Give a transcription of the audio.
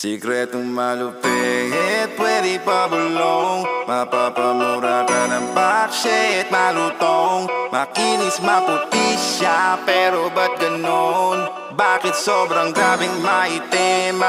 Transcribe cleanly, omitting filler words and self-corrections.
Sikretong malupit, pwede pa bulong. Mapapamura ka ng bakshit, malutong. Makinis, maputi siya, pero ba't ganon? Bakit sobrang grabing maitim?